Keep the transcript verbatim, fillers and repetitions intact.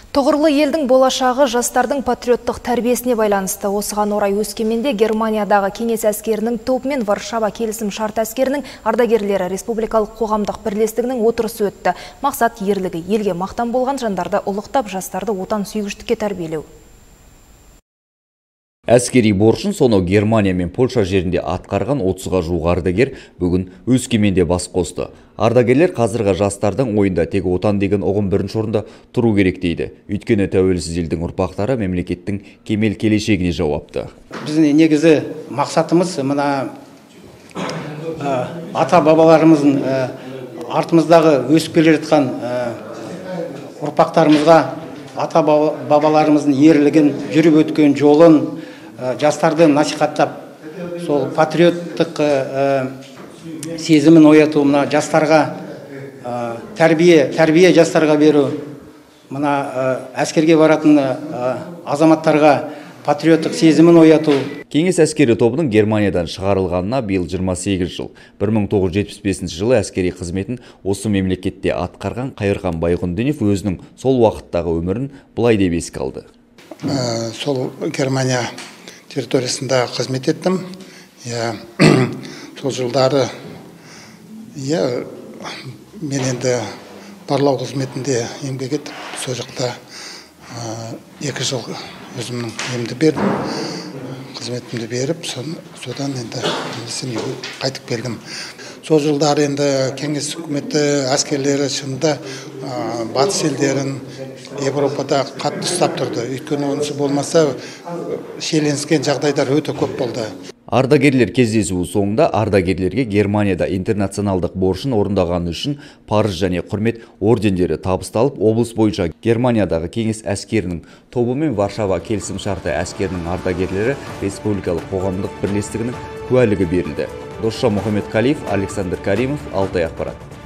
Тұғырлы елдің болашағы жастардың патриоттық тәрбиесіне байланысты. Осыған орай Өскеменде Германиядағы кеңес әскерінің тобы мен Варшава келісім шарт әскерінің ардагерлері республикалық қоғамдық бірлестігінің отырысы өтті. Мақсат ерлігі елге мақтан болған жандарды ұлықтап, жастарды отан сүйгіштікке тәрбиелеу. Әскери борышын сонау Германия мен Польша жерінде атқарған отызға жуық ардагер бүгін Өскеменде бас қосты. Ардагерлер қазіргі жастардың ойында тек отан деген ұғым бірінші орында тұру керек дейді. Өйткені тәуелсіз елдің ұрпақтары мемлекеттің кемел келешегіне жауапты. Біздің негізі мақсатымыз мына ата бабаларымыздың артымыздағы өсіп келе жатқан ұрпақтарымызға ата бабаларымыздың ерлігін, жүріп өткен жолын жастарды насихаттап, сол патриоттық сезімін ояту, мына жастарға тәрбие, тәрбие жастарға беру, мына әскерге баратын азаматтарға патриоттық сезімін ояту. Кеңес әскери тобының Германиядан шығарылғанына биыл жиырма сегіз жыл. бір мың тоғыз жүз жетпіс бесінші жылы әскери қызметін осы мемлекетте атқарған Қайырхан Байғұндинов өзінің сол уақыттағы өмірін былай деп еске алды. Сол Германия территориясында қызмет еттім. Сол жылдары мен енді барлау қызметінде еңбек етіп, сол жақта екі жыл өзімнің емді бердім, қызметімді беріп, содан енді қайтып келдім. Сол жылдары енді кеңес үкіметі әскерлері шынында батыс елдерін Европада қатты ұстап тұрды. Өйткені онысы болмаса шиеленіскен жағдайлар өте көп болды. Ардагерлер кездесуі соңында ардагерлерге Германияда интернационалдық борышын орындағаны үшін парыз және құрмет ордендері табысталып, облыс бойынша Германиядағы кеңес әскерінің тобы мен Варшава келісім шарты әскерінің ардагерлері республикалық қоғамдық бірлестігінің куәлігі берілді. Досша Мұхаммедқалиев, Александр Каримов, Алтай ақпарат.